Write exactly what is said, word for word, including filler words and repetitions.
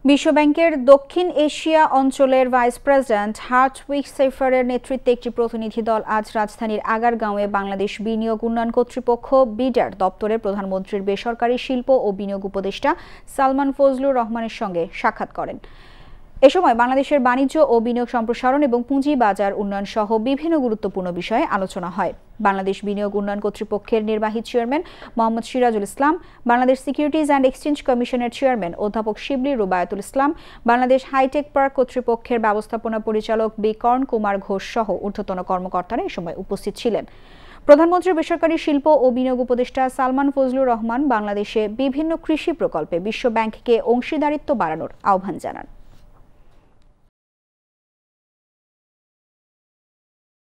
বিশ্বব্যাংকের দক্ষিণ এশিয়া অঞ্চলের ভাইস প্রেসিডেন্ট হার্টউইগ সেফারের নেতৃত্বে একটি প্রতিনিধি দল আজ রাজধানীর আগারগাঁওয়ে বাংলাদেশ বিনিয়োগ উন্নয়ন কর্তৃপক্ষ বিডার দপ্তরে প্রধানমন্ত্রীর বেসরকারি শিল্প ও বিনিয়োগ উপদেষ্টা সালমান ফজলুর রহমানের সঙ্গে সাক্ষাৎ করেন। এ সময় বাংলাদেশের বাণিজ্য ও বিনিয়োগ সম্প্রসারণ এবং পুঁজি বাজার উন্নয়ন সহ বিভিন্ন গুরুত্বপূর্ণ বিষয়ে আলোচনা হয়। বাংলাদেশ বিনিয়োগ উন্নয়ন কর্তৃপক্ষের নির্বাহী chairman Mohammad Sirajul Islam, Bangladesh securities and exchange কমিশনের চেয়ারম্যান অধ্যাপক শিবলি রুবায়াতুল ইসলাম, বাংলাদেশ হাইটেক পার্ক কর্তৃপক্ষের ব্যবস্থাপনা পরিচালক বি কর্ণ কুমার ঘোষ সহ ঊর্ধ্বতন কর্মকর্তারা এ সময় উপস্থিত ছিলেন। প্রধানমন্ত্রীর বেসরকারি শিল্প ও বিনিয়োগ উপদেষ্টা সালমান ফজলুর রহমান বাংলাদেশে বিভিন্ন কৃষি প্রকল্পে বিশ্ব ব্যাংককে অংশীদারিত্ব বাড়ানোর আহ্বান জানান।